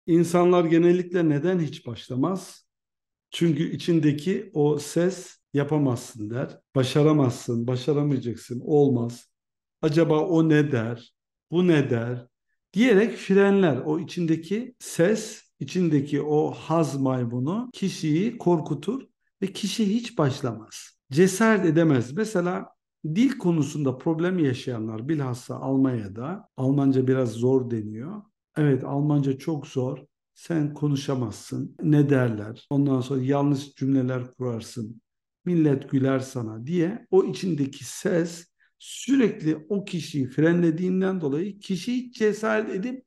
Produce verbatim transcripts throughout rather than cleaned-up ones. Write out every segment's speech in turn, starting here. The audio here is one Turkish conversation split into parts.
İnsanlar genellikle neden hiç başlamaz? Çünkü içindeki o ses yapamazsın der. Başaramazsın, başaramayacaksın, olmaz. Acaba o ne der? Bu ne der? Diyerek frenler. O içindeki ses, içindeki o haz maymunu kişiyi korkutur ve kişi hiç başlamaz. Cesaret edemez. Mesela dil konusunda problem yaşayanlar bilhassa Almanya'da, Almanca biraz zor deniyor. Evet, Almanca çok zor. Sen konuşamazsın. Ne derler? Ondan sonra yanlış cümleler kurarsın. Millet güler sana diye o içindeki ses sürekli o kişiyi frenlediğinden dolayı kişi hiç cesaret edip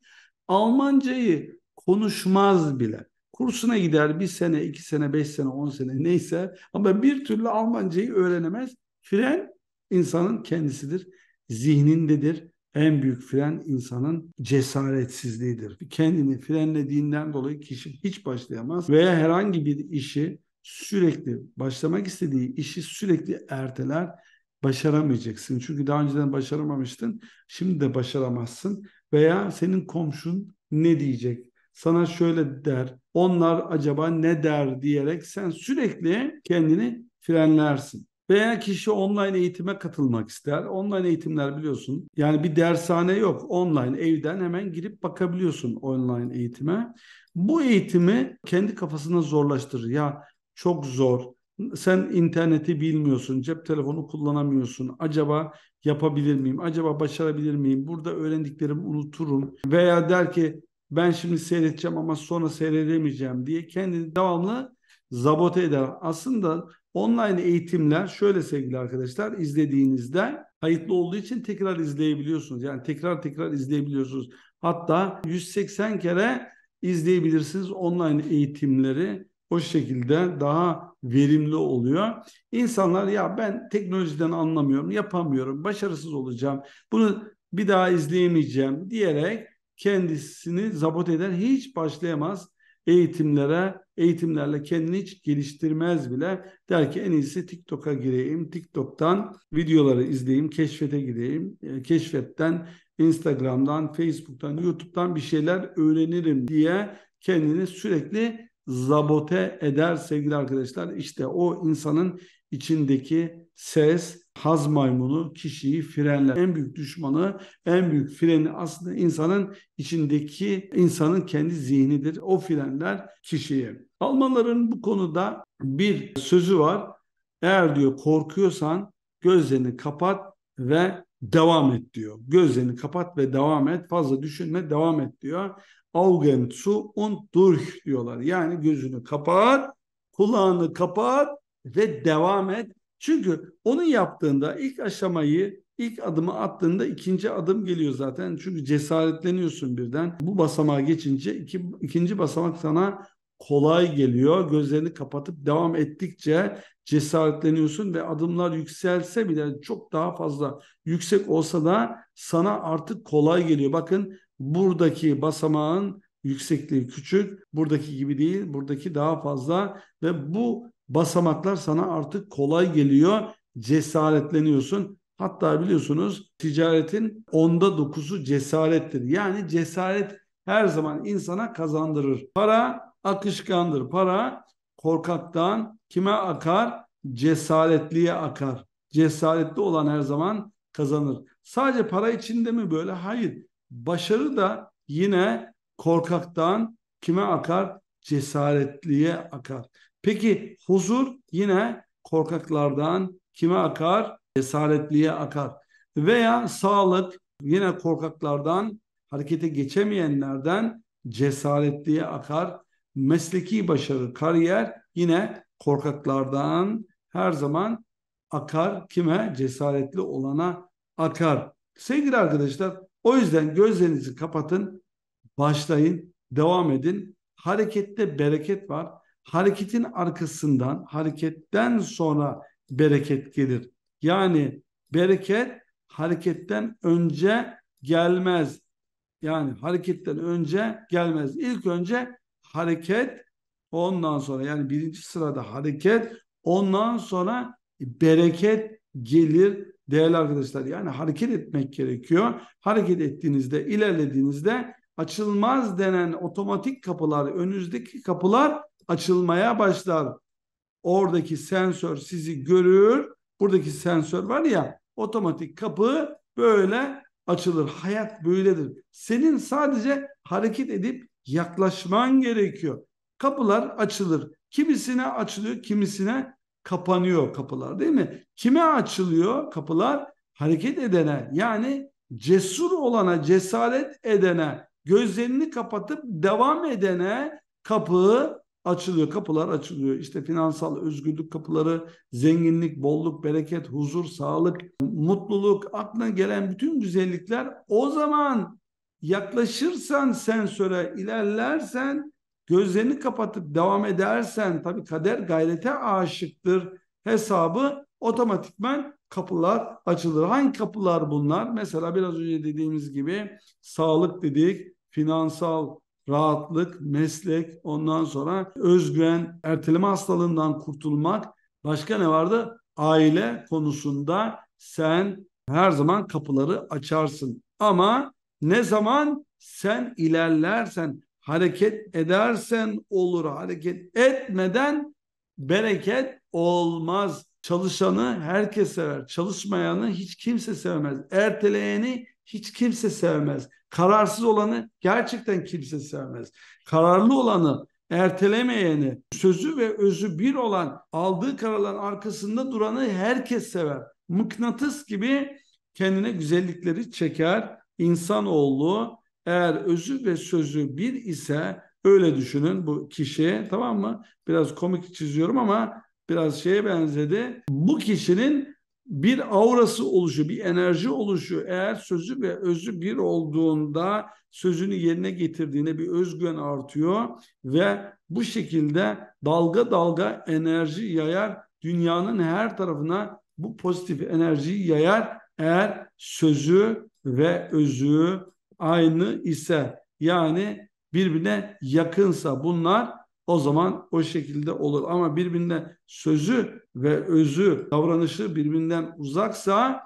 Almancayı konuşmaz bile. Kursuna gider bir sene, iki sene, beş sene, on sene neyse ama bir türlü Almancayı öğrenemez. Fren insanın kendisidir, zihnindedir. En büyük fren insanın cesaretsizliğidir. Kendini frenlediğinden dolayı kişi hiç başlayamaz veya herhangi bir işi sürekli başlamak istediği işi sürekli erteler, başaramayacaksın. Çünkü daha önceden başaramamıştın, şimdi de başaramazsın. Veya senin komşun ne diyecek? Sana şöyle der, onlar acaba ne der diyerek sen sürekli kendini frenlersin. Veya kişi online eğitime katılmak ister. Online eğitimler biliyorsun. Yani bir dershane yok. Online evden hemen girip bakabiliyorsun online eğitime. Bu eğitimi kendi kafasına zorlaştırır. Ya çok zor. Sen interneti bilmiyorsun, cep telefonu kullanamıyorsun. Acaba yapabilir miyim? Acaba başarabilir miyim? Burada öğrendiklerimi unuturum. Veya der ki ben şimdi seyredeceğim ama sonra seyredemeyeceğim diye kendini devamlı sabote eder. Aslında online eğitimler şöyle sevgili arkadaşlar, izlediğinizde kayıtlı olduğu için tekrar izleyebiliyorsunuz. Yani tekrar tekrar izleyebiliyorsunuz. Hatta yüz seksen kere izleyebilirsiniz online eğitimleri. O şekilde daha verimli oluyor. İnsanlar ya ben teknolojiden anlamıyorum, yapamıyorum, başarısız olacağım, bunu bir daha izleyemeyeceğim diyerek kendisini zabot eder, hiç başlayamaz eğitimlere, eğitimlerle kendini hiç geliştirmez bile. Der ki en iyisi TikTok'a gireyim, TikTok'tan videoları izleyeyim, keşfete gireyim, e, keşfetten, Instagram'dan, Facebook'tan, YouTube'dan bir şeyler öğrenirim diye kendini sürekli zabote eder sevgili arkadaşlar. İşte o insanın içindeki ses, haz maymunu kişiyi frenler. En büyük düşmanı, en büyük freni aslında insanın içindeki insanın kendi zihnidir. O frenler kişiyi. Almanların bu konuda bir sözü var. Eğer diyor korkuyorsan gözlerini kapat ve devam et diyor. Gözlerini kapat ve devam et. Fazla düşünme, devam et diyor. Augen zu und durch diyorlar. Yani gözünü kapat, kulağını kapat ve devam et. Çünkü onu yaptığında ilk aşamayı, ilk adımı attığında ikinci adım geliyor zaten. Çünkü cesaretleniyorsun birden. Bu basamağa geçince iki, ikinci basamak sana kolay geliyor. Gözlerini kapatıp devam ettikçe cesaretleniyorsun ve adımlar yükselse bile çok daha fazla yüksek olsa da sana artık kolay geliyor. Bakın buradaki basamağın yüksekliği küçük, buradaki gibi değil, buradaki daha fazla ve bu basamaklar sana artık kolay geliyor, cesaretleniyorsun. Hatta biliyorsunuz ticaretin onda dokuzu cesarettir. Yani cesaret her zaman insana kazandırır. Para akışkandır. Para korkaktan kime akar? Cesaretliye akar. Cesaretli olan her zaman kazanır. Sadece para içinde mi böyle? Hayır. Başarı da yine korkaktan kime akar? Cesaretliye akar. Peki huzur yine korkaklardan kime akar? Cesaretliye akar. Veya sağlık yine korkaklardan, harekete geçemeyenlerden cesaretliye akar. Mesleki başarı, kariyer yine korkaklardan her zaman akar. Kime? Cesaretli olana akar. Sevgili arkadaşlar, o yüzden gözlerinizi kapatın, başlayın, devam edin. Harekette bereket var. Hareketin arkasından, hareketten sonra bereket gelir. Yani bereket hareketten önce gelmez. Yani hareketten önce gelmez. İlk önce hareket, ondan sonra yani birinci sırada hareket, ondan sonra bereket gelir değerli arkadaşlar. Yani hareket etmek gerekiyor. Hareket ettiğinizde, ilerlediğinizde açılmaz denen otomatik kapılar, önünüzdeki kapılar açılmaya başlar. Oradaki sensör sizi görür. Buradaki sensör var ya, otomatik kapı böyle açılır. Hayat böyledir. Senin sadece hareket edip yaklaşman gerekiyor. Kapılar açılır. Kimisine açılıyor, kimisine kapanıyor kapılar, değil mi? Kime açılıyor kapılar? Hareket edene, yani cesur olana, cesaret edene, gözlerini kapatıp devam edene kapı açılıyor, kapılar açılıyor. İşte finansal özgürlük kapıları, zenginlik, bolluk, bereket, huzur, sağlık, mutluluk, aklına gelen bütün güzellikler. O zaman yaklaşırsan sensöre, ilerlersen, gözlerini kapatıp devam edersen, tabii kader gayrete aşıktır hesabı, otomatikman kapılar açılır. Hangi kapılar bunlar? Mesela biraz önce dediğimiz gibi sağlık dedik, finansal rahatlık, meslek, ondan sonra özgüven, erteleme hastalığından kurtulmak. Başka ne vardı? Aile konusunda sen her zaman kapıları açarsın. Ama ne zaman sen ilerlersen, hareket edersen olur. Hareket etmeden bereket olmaz. Çalışanı herkes sever. Çalışmayanı hiç kimse sevmez. Erteleyeni hiç kimse sevmez. Kararsız olanı gerçekten kimse sevmez. Kararlı olanı, ertelemeyeni, sözü ve özü bir olan, aldığı kararların arkasında duranı herkes sever. Mıknatıs gibi kendine güzellikleri çeker. İnsanoğlu eğer özü ve sözü bir ise, öyle düşünün bu kişi, tamam mı? Biraz komik çiziyorum ama biraz şeye benzedi. Bu kişinin bir aurası oluşu, bir enerji oluşu, eğer sözü ve özü bir olduğunda, sözünü yerine getirdiğine bir özgüven artıyor ve bu şekilde dalga dalga enerji yayar, dünyanın her tarafına bu pozitif enerjiyi yayar eğer sözü ve özü aynı ise, yani birbirine yakınsa bunlar, o zaman o şekilde olur. Ama birbirine sözü ve özü, davranışı birbirinden uzaksa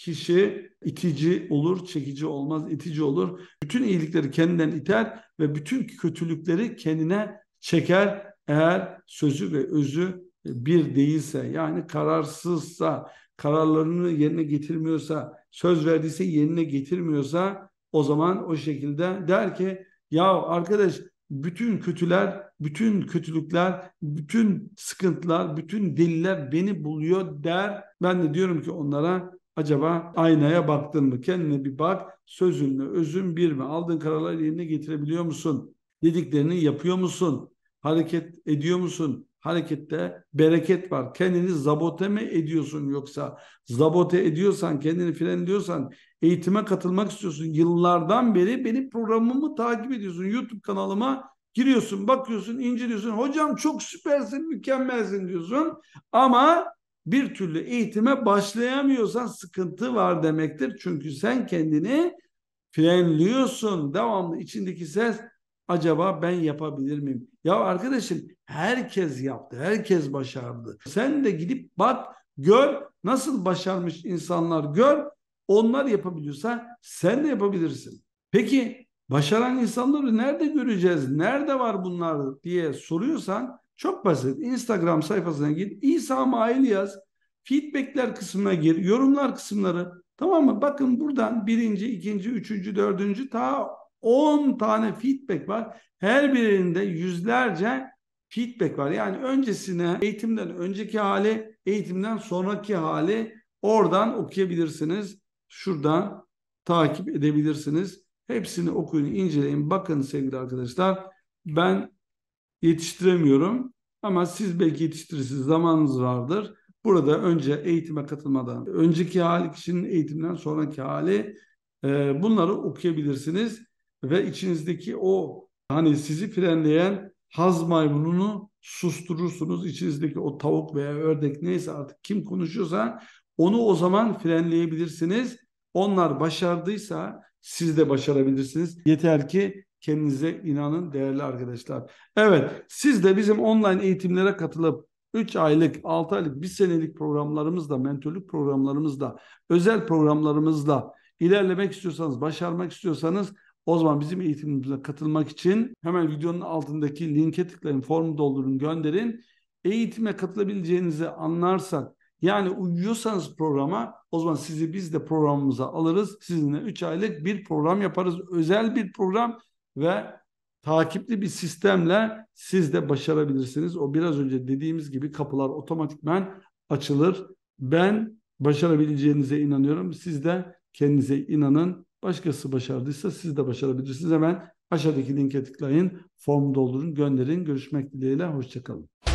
kişi itici olur, çekici olmaz, itici olur. Bütün iyilikleri kendinden iter ve bütün kötülükleri kendine çeker eğer sözü ve özü bir değilse, yani kararsızsa, kararlarını yerine getirmiyorsa, söz verdiyse yerine getirmiyorsa, o zaman o şekilde der ki ya arkadaş, bütün kötüler, bütün kötülükler, bütün sıkıntılar, bütün deliler beni buluyor der. Ben de diyorum ki onlara, acaba aynaya baktın mı? Kendine bir bak. Sözünle özün bir mi? Aldığın kararları yerine getirebiliyor musun? Dediklerini yapıyor musun? Hareket ediyor musun? Harekette bereket var. Kendini zabote mi ediyorsun yoksa? Zabote ediyorsan, kendini frenliyorsan, eğitime katılmak istiyorsun. Yıllardan beri benim programımı takip ediyorsun. YouTube kanalıma giriyorsun, bakıyorsun, inceliyorsun. Hocam çok süpersin, mükemmelsin diyorsun. Ama bir türlü eğitime başlayamıyorsan sıkıntı var demektir. Çünkü sen kendini frenliyorsun. Devamlı içindeki ses, acaba ben yapabilir miyim? Ya arkadaşım, herkes yaptı, herkes başardı. Sen de gidip bak, gör, nasıl başarmış insanlar gör. Onlar yapabiliyorsa sen de yapabilirsin. Peki başaran insanları nerede göreceğiz? Nerede var bunlar diye soruyorsan, çok basit. Instagram sayfasına git, İsa Mail yaz. Feedbackler kısmına gir, yorumlar kısımları. Tamam mı? Bakın buradan birinci, ikinci, üçüncü, dördüncü, ta on tane feedback var. Her birinde yüzlerce feedback var. Yani öncesine, eğitimden önceki hali, eğitimden sonraki hali oradan okuyabilirsiniz. Şuradan takip edebilirsiniz. Hepsini okuyun, inceleyin. Bakın sevgili arkadaşlar, ben yetiştiremiyorum ama siz belki yetiştirirsiniz, zamanınız vardır. Burada önce eğitime katılmadan önceki hali, kişinin eğitimden sonraki hali, e, bunları okuyabilirsiniz ve içinizdeki o, hani sizi frenleyen haz maymununu susturursunuz. İçinizdeki o tavuk veya ördek, neyse artık kim konuşuyorsa, onu o zaman frenleyebilirsiniz. Onlar başardıysa siz de başarabilirsiniz. Yeter ki kendinize inanın değerli arkadaşlar. Evet, siz de bizim online eğitimlere katılıp üç aylık, altı aylık, bir senelik programlarımızla, mentörlük programlarımızla, özel programlarımızla ilerlemek istiyorsanız, başarmak istiyorsanız, O zaman bizim eğitimimize katılmak için hemen videonun altındaki linke tıklayın, formu doldurun, gönderin. Eğitime katılabileceğinizi anlarsak, yani uyuyorsanız programa, o zaman sizi biz de programımıza alırız. Sizinle üç aylık bir program yaparız. Özel bir program ve takipli bir sistemle siz de başarabilirsiniz. O biraz önce dediğimiz gibi kapılar otomatikman açılır. Ben başarabileceğinize inanıyorum. Siz de kendinize inanın. Başkası başardıysa siz de başarabilirsiniz. Hemen aşağıdaki linke tıklayın, form doldurun, gönderin. Görüşmek dileğiyle. Hoşça kalın.